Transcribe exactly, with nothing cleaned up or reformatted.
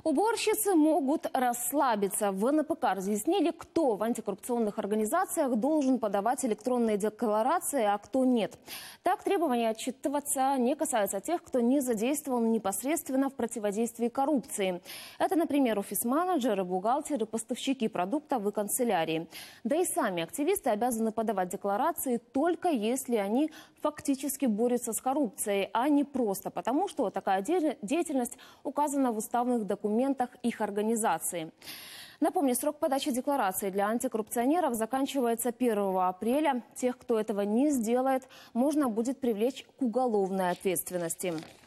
Уборщицы могут расслабиться. В эн пэ ка разъяснили, кто в антикоррупционных организациях должен подавать электронные декларации, а кто нет. Так, требования отчитываться не касаются тех, кто не задействован непосредственно в противодействии коррупции. Это, например, офис-менеджеры, бухгалтеры, поставщики продуктов и канцелярии. Да и сами активисты обязаны подавать декларации только если они фактически борются с коррупцией, а не просто потому, что такая деятельность указана в уставных документах их организации. Напомню, срок подачи декларации для антикоррупционеров заканчивается первого апреля. Тех, кто этого не сделает, можно будет привлечь к уголовной ответственности.